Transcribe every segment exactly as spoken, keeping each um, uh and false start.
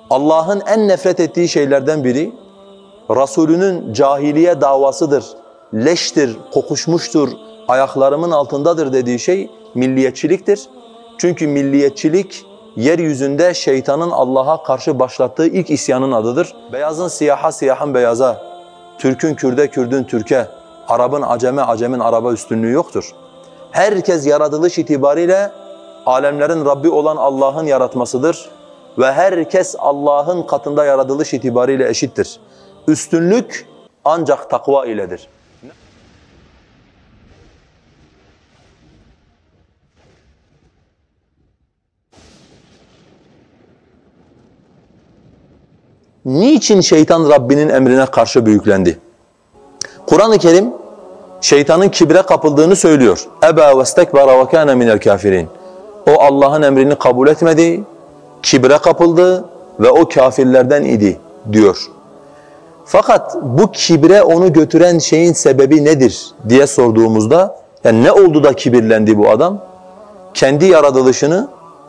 Allah'ın en nefret ettiği şeylerden biri, Resulünün cahiliye davasıdır, leştir, kokuşmuştur, ayaklarımın altındadır dediği şey milliyetçiliktir. Çünkü milliyetçilik, yeryüzünde şeytanın Allah'a karşı başlattığı ilk isyanın adıdır. Beyazın siyaha, siyahın beyaza, Türk'ün Kürde, Kürdün Türk'e, Arap'ın Acem'e, Acem'in Arap'a üstünlüğü yoktur. Herkes yaratılış itibariyle alemlerin Rabbi olan Allah'ın yaratmasıdır ve herkes Allah'ın katında yaratılış itibariyle eşittir. Üstünlük ancak takva iledir. Niçin şeytan Rabbinin emrine karşı büyüklendi? Kur'an-ı Kerim şeytanın kibre kapıldığını söylüyor. Eba vestekbara ve kana minel kafirin. O Allah'ın emrini kabul etmedi, kibre kapıldı ve o kafirlerden idi diyor. Fakat bu kibre onu götüren şeyin sebebi nedir diye sorduğumuzda, yani ne oldu da kibirlendi bu adam? Kendi yaratılışını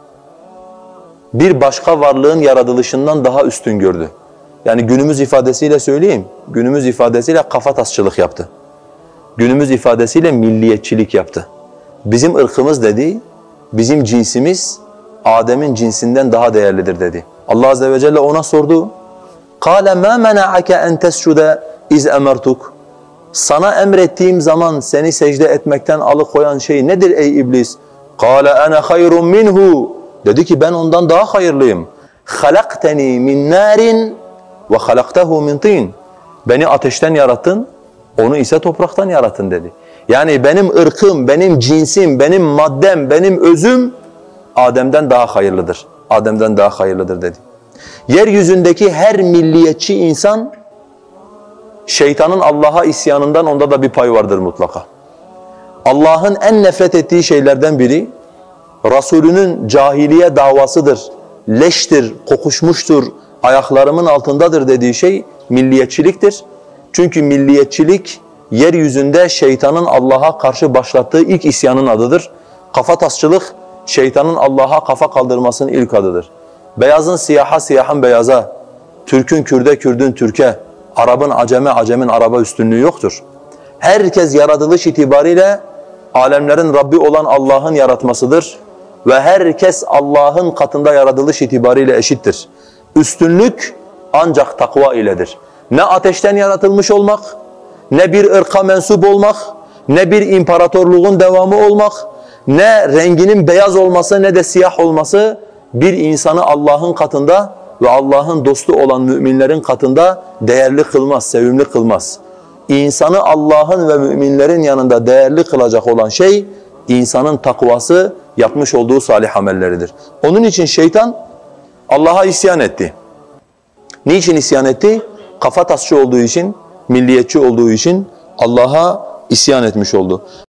bir başka varlığın yaratılışından daha üstün gördü. Yani günümüz ifadesiyle söyleyeyim, günümüz ifadesiyle kafatasçılık yaptı. Günümüz ifadesiyle milliyetçilik yaptı. Bizim ırkımız dedi, bizim cinsimiz Adem'in cinsinden daha değerlidir dedi. Allah Azze ve Celle ona sordu. قَالَ مَا مَنَعَكَ اَنْ تَسْجُدَ اِذْ اَمَرْتُكَ Sana emrettiğim zaman seni secde etmekten alıkoyan şey nedir ey iblis? قَالَ أَنَا خَيْرٌ مِنْهُ Dedi ki ben ondan daha hayırlıyım. خَلَقْتَنِي مِنْ نَارٍ وَخَلَقْتَهُ مِنْ طِينٍ Beni ateşten yarattın, onu ise topraktan yarattın dedi. Yani benim ırkım, benim cinsim, benim maddem, benim özüm Adem'den daha hayırlıdır. Adem'den daha hayırlıdır dedi. Yeryüzündeki her milliyetçi insan şeytanın Allah'a isyanından onda da bir pay vardır mutlaka. Allah'ın en nefret ettiği şeylerden biri Resulünün cahiliye davasıdır, leştir, kokuşmuştur, ayaklarımın altındadır dediği şey milliyetçiliktir. Çünkü milliyetçilik yeryüzünde şeytanın Allah'a karşı başlattığı ilk isyanın adıdır. Kafatasçılık şeytanın Allah'a kafa kaldırmasının ilk adıdır. Beyazın siyaha, siyahın beyaza, Türk'ün Kürde, Kürdün Türk'e, Arap'ın Acem'e, Acem'in Arap'a üstünlüğü yoktur. Herkes yaratılış itibariyle alemlerin Rabbi olan Allah'ın yaratmasıdır ve herkes Allah'ın katında yaratılış itibariyle eşittir. Üstünlük ancak takva iledir. Ne ateşten yaratılmış olmak, ne bir ırka mensup olmak, ne bir imparatorluğun devamı olmak, ne renginin beyaz olması ne de siyah olması bir insanı Allah'ın katında ve Allah'ın dostu olan müminlerin katında değerli kılmaz, sevimli kılmaz. İnsanı Allah'ın ve müminlerin yanında değerli kılacak olan şey insanın takvası, yapmış olduğu salih amelleridir. Onun için şeytan Allah'a isyan etti. Niçin isyan etti? Kafatasçı olduğu için, milliyetçi olduğu için Allah'a isyan etmiş oldu.